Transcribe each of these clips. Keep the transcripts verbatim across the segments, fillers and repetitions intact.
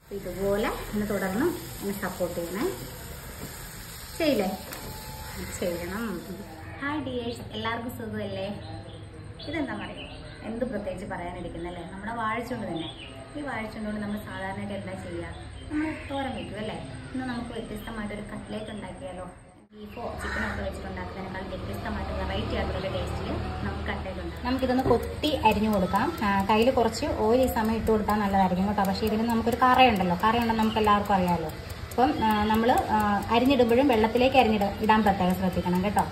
ഇതുപോലെ ഒന്ന് തുടർന്ന് ഒന്ന് സപ്പോർട്ട് ചെയ്യണേ. ചെയ്യില്ലേ? ചെയ്യണം. ഹായ് ഡിയേഴ്സ്, എല്ലാവർക്കും സുഖമല്ലേ? ഇതെന്താ പറയുക, എന്ത് പ്രത്യേകിച്ച് പറയാനിരിക്കുന്നല്ലേ, നമ്മുടെ വാഴച്ചുണ്ട് തന്നെ. ഈ വാഴച്ചുണ്ട് കൊണ്ട് നമ്മൾ സാധാരണയായിട്ട് എന്താ ചെയ്യുക, നമ്മൾ തോരൻ വയ്ക്കും അല്ലേ. ഇന്ന് നമുക്ക് വ്യത്യസ്തമായിട്ടൊരു കട്ട്ലേറ്റ് ഉണ്ടാക്കിയാലോ. ബീഫോ ചിക്കനോ ഒക്കെ വെച്ചിട്ടുണ്ടാക്കുന്നതിനേക്കാൾ വ്യത്യസ്തമായിട്ട് വെറൈറ്റി ആയിട്ടുള്ള ടേസ്റ്റിൽ നമുക്ക് കട്ട്ലേറ്റ് ഉണ്ട്. നമുക്കിതൊന്ന് കൊത്തി അരിഞ്ഞു കൊടുക്കാം. കയ്യിൽ കുറച്ച് ഓയിൽ ഈ സമയം ഇട്ട് കൊടുത്താൽ നല്ലതായിരിക്കും കേട്ടോ. പക്ഷേ ഇതിന് നമുക്കൊരു കറയുണ്ടല്ലോ, കറയുണ്ടെന്ന് നമുക്ക് എല്ലാവർക്കും അറിയാമല്ലോ. അപ്പം നമ്മൾ അരിഞ്ഞിടുമ്പോഴും വെള്ളത്തിലേക്ക് അരിഞ്ഞിട ഇടാൻ പ്രത്യേകം ശ്രദ്ധിക്കണം കേട്ടോ.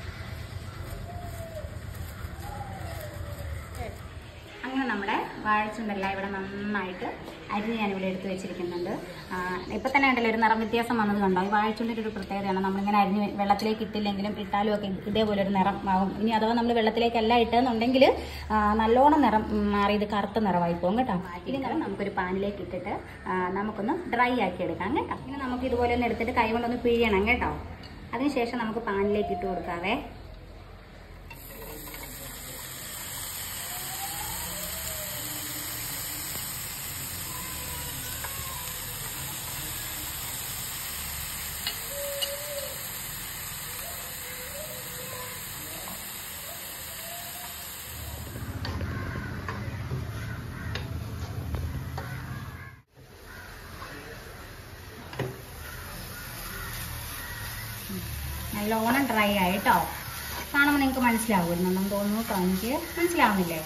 അങ്ങനെ നമ്മുടെ വാഴച്ചുണ്ടെല്ലാം ഇവിടെ നന്നായിട്ട് അരിഞ്ഞ് ഞാനിവിടെ എടുത്ത് വെച്ചിരിക്കുന്നുണ്ട്. ഇപ്പം തന്നെ ഉണ്ടല്ലോ ഒരു നിറം വ്യത്യാസം വന്നത് കണ്ടോ. ഈ വാഴച്ചുണ്ടിൻ്റെ ഒരു പ്രത്യേകതയാണ്, നമ്മളിങ്ങനെ അരിഞ്ഞ് വെള്ളത്തിലേക്ക് ഇട്ടില്ലെങ്കിലും ഇട്ടാലും ഒക്കെ ഇതേപോലെ ഒരു നിറം ആകും. ഇനി അഥവാ നമ്മൾ വെള്ളത്തിലേക്കല്ല ഇട്ടെന്നുണ്ടെങ്കിൽ നല്ലോണം നിറം മാറി ഇത് കറുത്ത നിറമായി പോകും കേട്ടോ. ഇനി നിറം നമുക്കൊരു പാനിലേക്ക് ഇട്ടിട്ട് നമുക്കൊന്ന് ഡ്രൈ ആക്കി എടുക്കാം കേട്ടോ. ഇനി നമുക്ക് ഇതുപോലെ ഒന്ന് എടുത്തിട്ട് കൈ കൊണ്ടൊന്ന് പിഴിയണം കേട്ടോ. അതിനുശേഷം നമുക്ക് പാനിലേക്ക് ഇട്ട് കൊടുക്കാവേ. നല്ലോണം ഡ്രൈ ആയിട്ടോ. കാണുമ്പോൾ നിങ്ങൾക്ക് മനസ്സിലാവുമെന്നും തോന്നുന്നു കേട്ടോ. എനിക്ക് മനസ്സിലാവുന്നില്ലേ?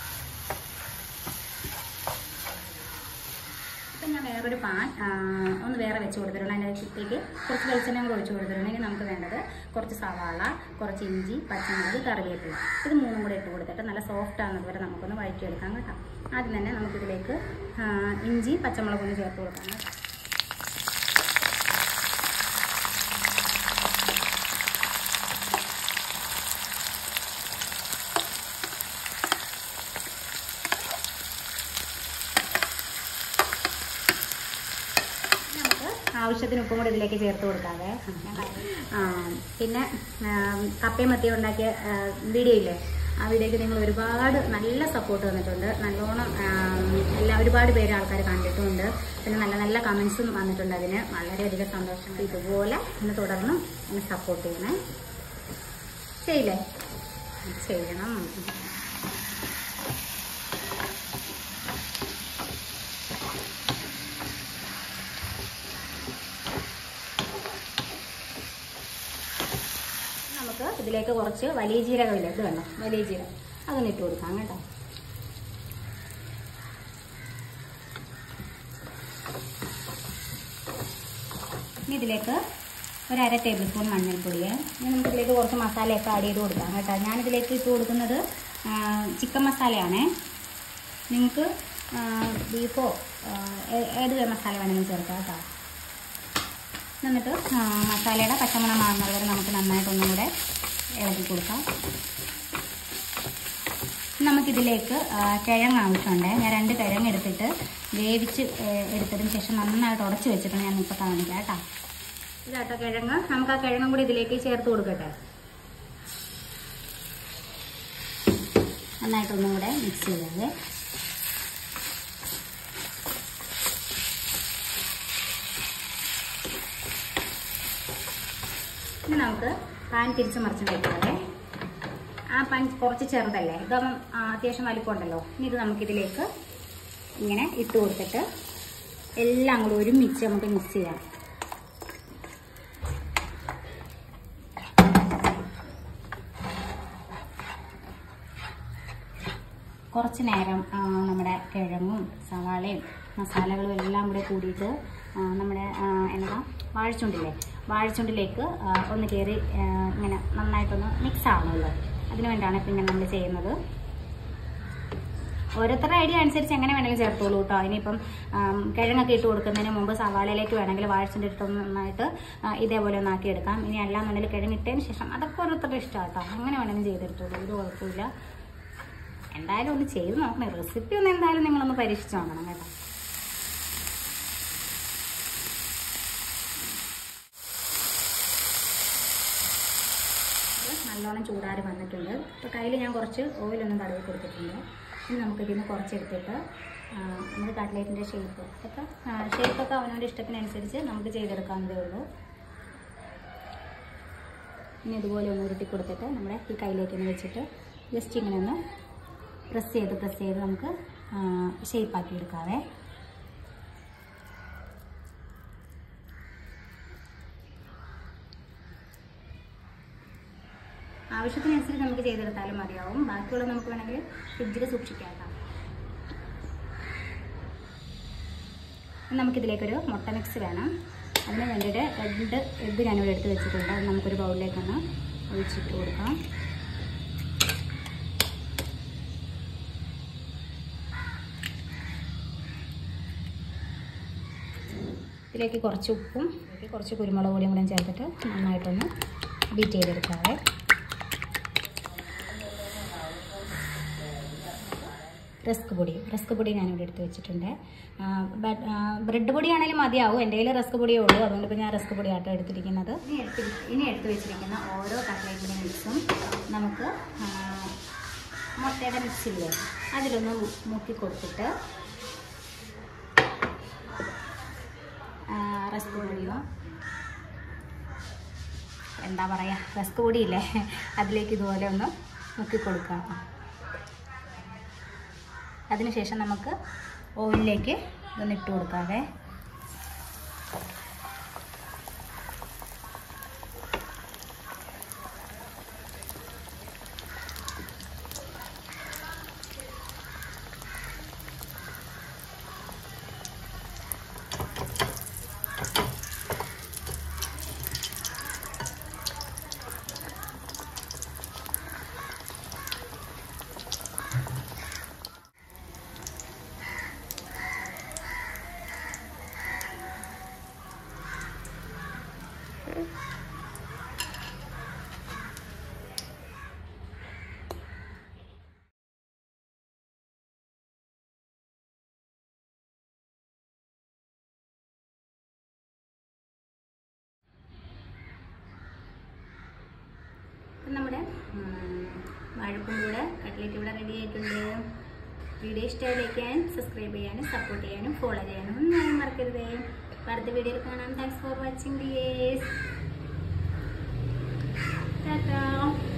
ഇപ്പം ഞാൻ വേറൊരു പാൻ ഒന്ന് വേറെ വെച്ച് കൊടുത്തിട്ടുണ്ട്. അതിൻ്റെ ചുറ്റേക്ക് കുറച്ച് വെളിച്ചെണ്ണ കൂടെ ഒഴിച്ച് കൊടുത്തിട്ടുണ്ട്. ഇനി നമുക്ക് വേണ്ടത് കുറച്ച് സവാള, കുറച്ച് ഇഞ്ചി, പച്ചമുളക്, കറിവേപ്പില, ഇത് മൂന്നും കൂടെ ഇട്ട് കൊടുത്തിട്ട് നല്ല സോഫ്റ്റ് ആകുന്നത് വരെ നമുക്കൊന്ന് വഴറ്റിയെടുക്കാം കേട്ടോ. ആദ്യം തന്നെ നമുക്കിതിലേക്ക് ഇഞ്ചി പച്ചമുളകൊന്ന് ചേർത്ത് കൊടുക്കാം കേട്ടോ. ആവശ്യത്തിന് ഉപ്പും കൂടി ഇതിലേക്ക് ചേർത്ത് കൊടുക്കാതെ. പിന്നെ കപ്പയും മത്തിയും ഉണ്ടാക്കിയ വീഡിയോ ഇല്ലേ, ആ വീഡിയോയ്ക്ക് നിങ്ങൾ ഒരുപാട് നല്ല സപ്പോർട്ട് തന്നിട്ടുണ്ട്. നല്ലോണം എല്ലാ ഒരുപാട് പേര് ആൾക്കാർ കണ്ടിട്ടുമുണ്ട്. പിന്നെ നല്ല നല്ല കമൻസും വന്നിട്ടുണ്ട്. അതിന് വളരെയധികം സന്തോഷം. ഇതുപോലെ ഒന്ന് തുടർന്ന് ഒന്ന് സപ്പോർട്ട് ചെയ്യണേ. ചെയ്യില്ലേ? ചെയ്യണം. നമുക്ക് ഇതിലേക്ക് കുറച്ച് വലിയ ജീരകമില്ല, ഇത് വേണം, വലിയ ജീരകം, അതൊന്ന് ഇട്ട് കൊടുക്കാം കേട്ടോ. ഇനി ഇതിലേക്ക് ഒരു അര ടേബിൾ സ്പൂൺ മഞ്ഞൾപ്പൊടിയെ, ഇനി നമുക്ക് ഇതിലേക്ക് കുറച്ച് മസാലയൊക്കെ ആഡ് ചെയ്ത് കൊടുക്കാം കേട്ടോ. ഞാനിതിലേക്ക് ഇട്ട് കൊടുക്കുന്നത് ചിക്കൻ മസാലയാണേ. നിങ്ങൾക്ക് ബീഫോ ഏത് മസാല വേണമെങ്കിലും ചേർക്കാം കേട്ടോ. എന്നിട്ട് മസാലയുടെ പച്ചമണം മാറുന്നത് വരെ നമുക്ക് നന്നായിട്ടൊന്നും കൂടെ ഇളക്കി കൊടുക്കാം. നമുക്കിതിലേക്ക് കിഴങ്ങ് ആവശ്യമുണ്ട്. ഞാൻ രണ്ട് കിഴങ്ങ് എടുത്തിട്ട് വേവിച്ച് എടുത്തതിന് ശേഷം നന്നായിട്ട് ഉടച്ച് വെച്ചിട്ട് ഞാൻ ഇപ്പോൾ കാണിക്കാം കേട്ടോ. ഇതാട്ടോ കിഴങ്ങ്. നമുക്ക് ആ കിഴങ്ങും കൂടി ഇതിലേക്ക് ചേർത്ത് കൊടുക്കട്ടെ. നന്നായിട്ടൊന്നും കൂടെ മിക്സ് ചെയ്യാതെ. ഇനി നമുക്ക് പാൻ തിരിച്ച് മറിച്ച് വെക്കാതെ. ആ പാൻ കുറച്ച് ചെറുതല്ലേ, ഇതൊന്നും അത്യാവശ്യം വലിപ്പമുണ്ടല്ലോ. ഇനി ഇത് നമുക്കിതിലേക്ക് ഇങ്ങനെ ഇട്ട് കൊടുത്തിട്ട് എല്ലാം കൂടി ഒരുമിച്ച് നമുക്ക് മിക്സ് ചെയ്യാം. കുറച്ച് നേരം നമ്മുടെ കിഴങ്ങും സവാളയും മസാലകളും എല്ലാം കൂടെ കൂടിയിട്ട് നമ്മുടെ എന്താ വാഴച്ചുണ്ടില്ലേ, വാഴച്ചുണ്ടിലേക്ക് ഒന്ന് കയറി ഇങ്ങനെ നന്നായിട്ടൊന്ന് മിക്സ് ആവണമല്ലോ. അതിന് വേണ്ടിയാണ് ഇപ്പം ഇങ്ങനെ നമ്മൾ ചെയ്യുന്നത്. ഓരോരുത്തരുടെ ഐഡിയ അനുസരിച്ച് എങ്ങനെ വേണമെങ്കിലും ചേർത്തോളൂ കേട്ടോ. ഇനിയിപ്പം കിഴങ്ങൊക്കെ ഇട്ട് കൊടുക്കുന്നതിന് മുമ്പ് സവാളയിലേക്ക് വേണമെങ്കിൽ വാഴച്ചുണ്ടി ഇട്ടൊന്ന് നന്നായിട്ട് ഇതേപോലെ ഒന്ന് ആക്കിയെടുക്കാം. ഇനി എല്ലാം മുന്നിൽ കിഴങ്ങിട്ടതിന് ശേഷം അതൊക്കെ ഓരോരുത്തരുടെ ഇഷ്ടമാണ് കേട്ടോ. അങ്ങനെ വേണമെങ്കിലും ചെയ്തെടുത്തോളൂ, ഇത് കുഴപ്പമില്ല. എന്തായാലും ഒന്ന് ചെയ്ത് നോക്കണം. റെസിപ്പി ഒന്ന് എന്തായാലും നിങ്ങളൊന്ന് പരീക്ഷിച്ച് നോക്കണം കേട്ടോ. നല്ലോണം ചൂടാറി വന്നിട്ടുണ്ട്. ഇപ്പോൾ കയ്യിൽ ഞാൻ കുറച്ച് ഓയിലൊന്നും തടവി കൊടുത്തിട്ടുണ്ട്. ഇനി നമുക്കിതിൽ നിന്ന് കുറച്ചെടുത്തിട്ട് നമുക്ക് കട്ട്ലേറ്റിൻ്റെ ഷേപ്പ് ഒക്കെ ഷേപ്പൊക്കെ അവനവൻ്റെ ഇഷ്ടത്തിനനുസരിച്ച് നമുക്ക് ചെയ്തെടുക്കാവുന്നതേ ഉള്ളൂ. ഇനി ഇതുപോലെ ഒന്ന് ഉരുട്ടി കൊടുത്തിട്ട് നമ്മുടെ ഈ കയ്യിലേക്ക് ഒന്ന് വെച്ചിട്ട് ജസ്റ്റ് ഇങ്ങനെ ഒന്ന് പ്രസ് ചെയ്ത് പ്രസ് ചെയ്ത് നമുക്ക് ഷേപ്പാക്കി എടുക്കാവേ. ആവശ്യത്തിനനുസരിച്ച് നമുക്ക് ചെയ്തെടുത്താലും മതിയാവും. ബാക്കിയുള്ള നമുക്ക് വേണമെങ്കിൽ ഫ്രിഡ്ജിൽ സൂക്ഷിക്കാം. നമുക്കിതിലേക്കൊരു മുട്ട മിക്സ് വേണം. അതിന് വേണ്ടിയിട്ട് രണ്ട് എഗ്ഗ് ഞാനിവിടെ എടുത്ത് വെച്ചിട്ടുണ്ട്. അത് നമുക്കൊരു ബൗളിലേക്കൊന്ന് ഒഴിച്ചിട്ട് കൊടുക്കാം. ഇതിലേക്ക് കുറച്ച് ഉപ്പും കുറച്ച് കുരുമുളക് പൊടിയും കൂടെ ചേർത്തിട്ട് നന്നായിട്ടൊന്ന് ബീറ്റ് ചെയ്തെടുക്കാവേ. റസ്ക് പൊടി റസ്ക് പൊടി ഞാനിവിടെ എടുത്ത് വെച്ചിട്ടുണ്ട്. ബ്രെഡ് പൊടിയാണെങ്കിലും മതിയാവും. എൻ്റെ കയ്യിൽ റസ്ക് പൊടിയേ ഉള്ളൂ. അതുകൊണ്ട് ഇപ്പോൾ ഞാൻ റസ്ക് പൊടിയാട്ടോ എടുത്തിരിക്കുന്നത്. ഇനി എടുത്ത് ഇനി എടുത്ത് വെച്ചിരിക്കുന്ന ഓരോ കട്ട്ലേറ്റിൻ്റെ മിക്സും നമുക്ക് മുട്ടയുടെ മിക്സില്ലേ അതിലൊന്ന് മുക്കി കൊടുത്തിട്ട് റസ്ക് പൊടിയോ എന്താ പറയുക റസ്ക് പൊടിയില്ലേ അതിലേക്ക് ഇതുപോലെ ഒന്ന് മുക്കി കൊടുക്കാം. അതിനുശേഷം നമുക്ക് ഓയിലിലേക്ക് ഇതൊന്ന് ഇട്ട് കൊടുക്കാവേ. നമ്മുടെ വാഴപ്പൂടെ കട്ട്ലേറ്റ് ഇവിടെ റെഡി ആയിട്ടുണ്ട്. വീഡിയോ ഇഷ്ടമായി ലൈക്ക് ചെയ്യാനും സബ്സ്ക്രൈബ് ചെയ്യാനും സപ്പോർട്ട് ചെയ്യാനും ഫോളോ ചെയ്യാനും ഒന്നും മറക്കരുതേ. അടുത്ത വീഡിയോയിൽ കാണാം. Thanks for watching dears. Tata.